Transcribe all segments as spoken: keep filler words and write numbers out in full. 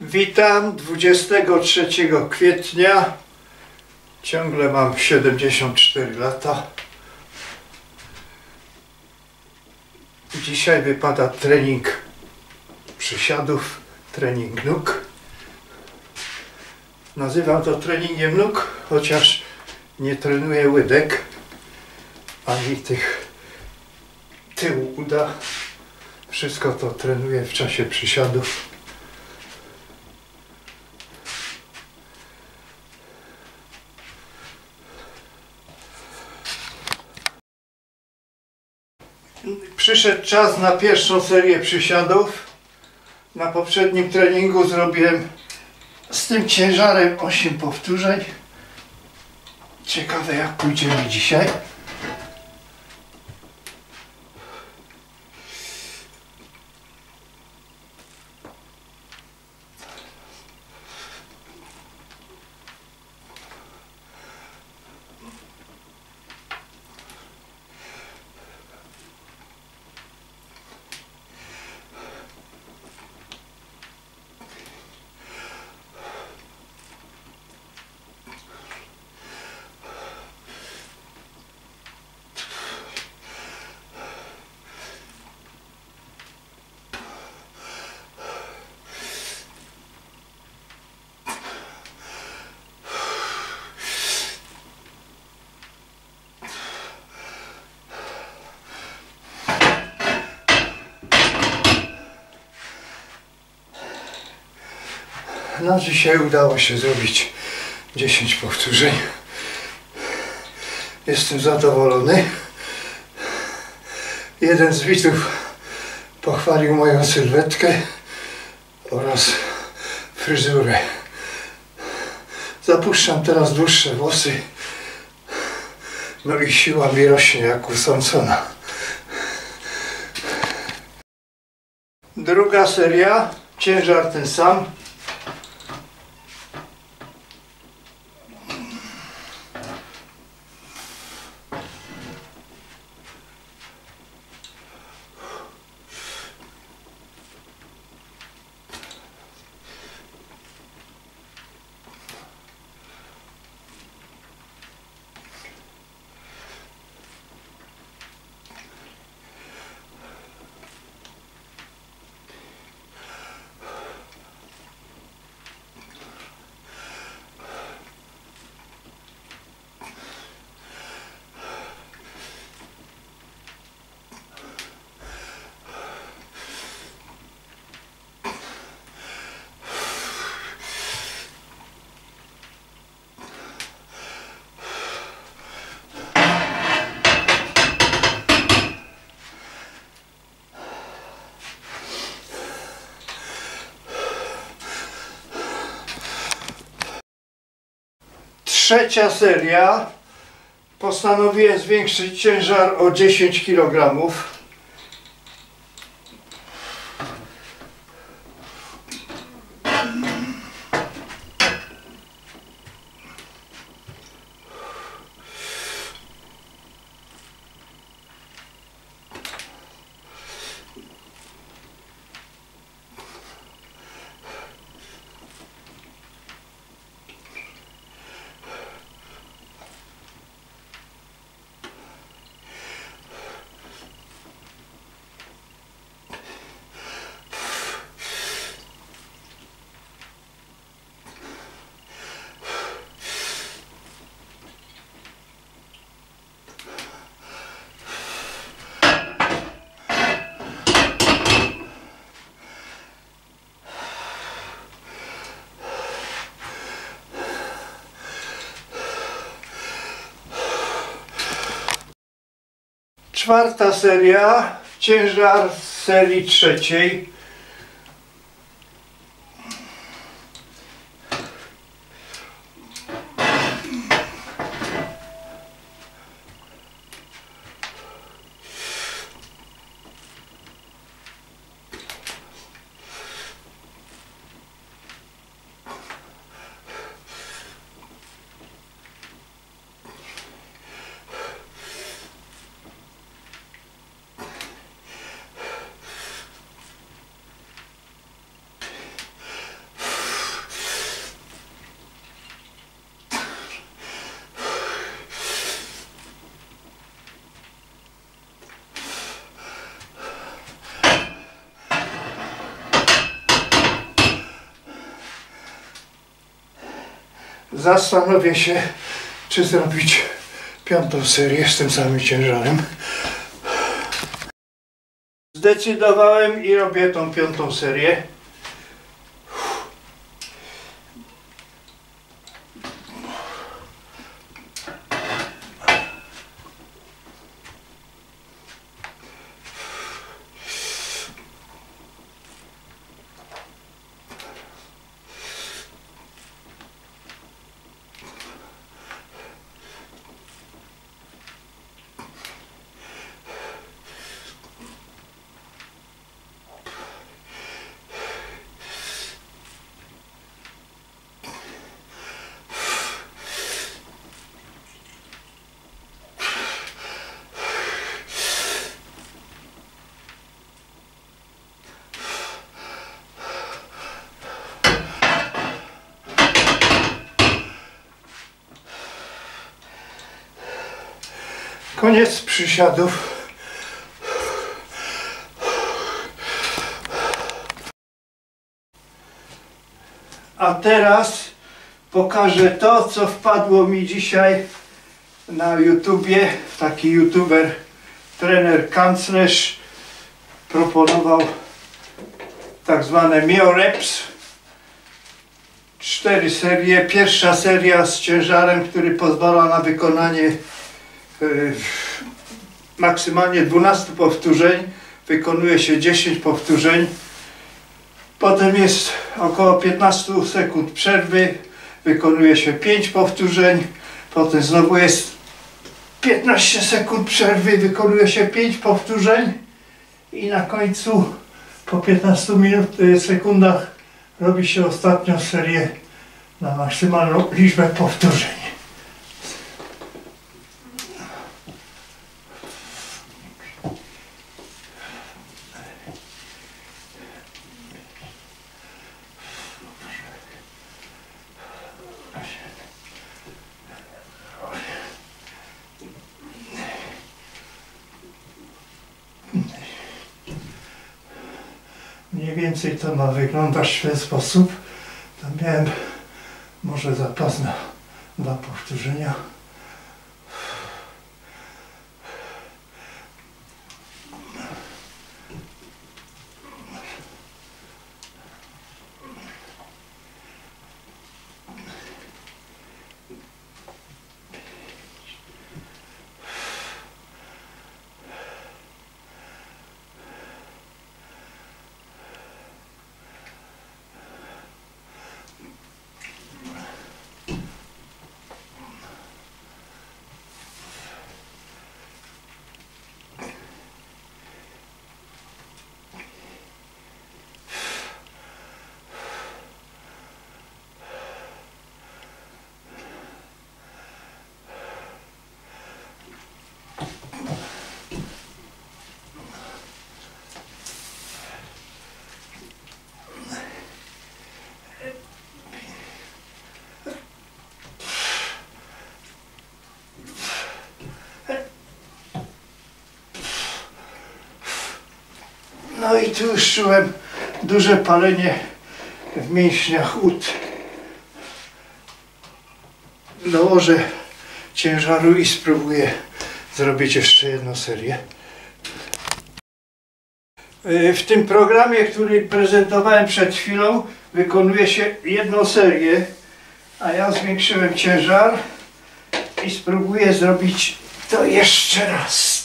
Witam dwudziestego trzeciego kwietnia. Ciągle mam siedemdziesiąt cztery lata. Dzisiaj wypada trening przysiadów, trening nóg. Nazywam to treningiem nóg, chociaż nie trenuję łydek ani tych tyłu uda. Wszystko to trenuję w czasie przysiadów. Przyszedł czas na pierwszą serię przysiadów. Na poprzednim treningu zrobiłem z tym ciężarem osiem powtórzeń. Ciekawe, jak pójdzie mi dzisiaj. No, dzisiaj udało się zrobić dziesięć powtórzeń. Jestem zadowolony. Jeden z widzów pochwalił moją sylwetkę oraz fryzurę. Zapuszczam teraz dłuższe włosy. No i siła mi rośnie jak u Samsona. Druga seria, ciężar ten sam. Trzecia seria. Postanowiłem zwiększyć ciężar o dziesięć kilogramów. Czwarta seria, ciężar z serii trzeciej. zastanowię się, czy zrobić piątą serię z tym samym ciężarem. Zdecydowałem i robię tą piątą serię. Koniec przysiadów. A teraz pokażę to, co wpadło mi dzisiaj na YouTubie. Taki youtuber, trener kanclerz, proponował tak zwane mioreps. Cztery serie. Pierwsza seria z ciężarem, który pozwala na wykonanie yy, maksymalnie dwunastu powtórzeń. Wykonuje się dziesięć powtórzeń. Potem jest około piętnaście sekund przerwy. Wykonuje się pięć powtórzeń. Potem znowu jest piętnaście sekund przerwy. Wykonuje się pięć powtórzeń. I na końcu po piętnastu minut, sekundach robi się ostatnią serię na maksymalną liczbę powtórzeń. Mniej więcej to ma wyglądać w ten sposób. Tam miałem może zapas na dwa powtórzenia. No i tu już czułem duże palenie w mięśniach ud. Dołożę ciężaru i spróbuję zrobić jeszcze jedną serię. W tym programie, który prezentowałem przed chwilą, wykonuje się jedną serię, a ja zwiększyłem ciężar i spróbuję zrobić to jeszcze raz.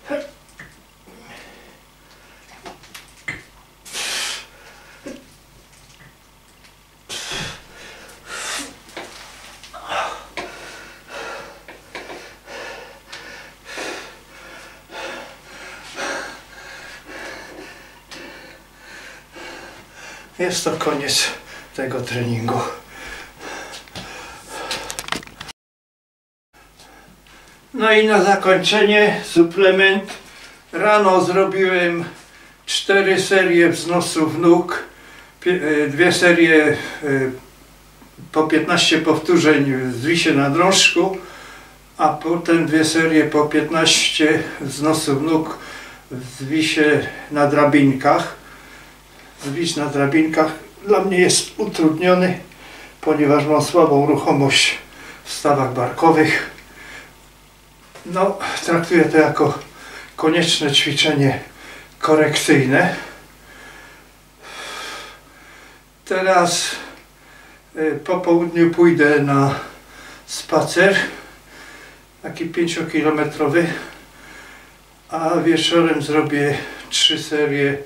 Jest to koniec tego treningu. No i na zakończenie suplement. Rano zrobiłem cztery serie wznosów nóg, dwie serie po piętnaście powtórzeń w zwisie na drążku, a potem dwie serie po piętnaście wznosów nóg w zwisie na drabinkach. Zwis na drabinkach dla mnie jest utrudniony, ponieważ mam słabą ruchomość w stawach barkowych. No, traktuję to jako konieczne ćwiczenie korekcyjne. Teraz po południu pójdę na spacer, taki pięciokilometrowy, a wieczorem zrobię trzy serie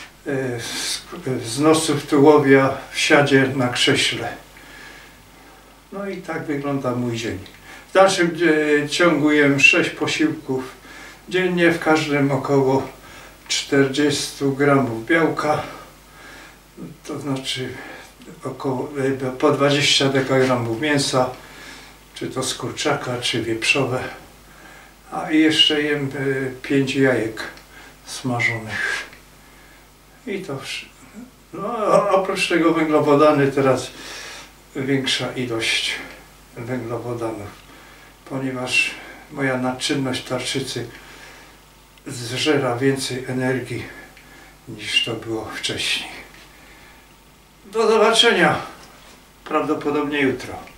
wznosów tułowia w siadzie na krześle. No i tak wygląda mój dzień. W dalszym ciągu jem sześć posiłków dziennie, w każdym około czterdzieści gramów białka, to znaczy około, po dwadzieścia dekagramów mięsa, czy to z kurczaka, czy wieprzowe, a jeszcze jem pięć jajek smażonych. I to no, oprócz tego węglowodany, teraz większa ilość węglowodanów, ponieważ moja nadczynność tarczycy zżera więcej energii niż to było wcześniej. Do zobaczenia prawdopodobnie jutro.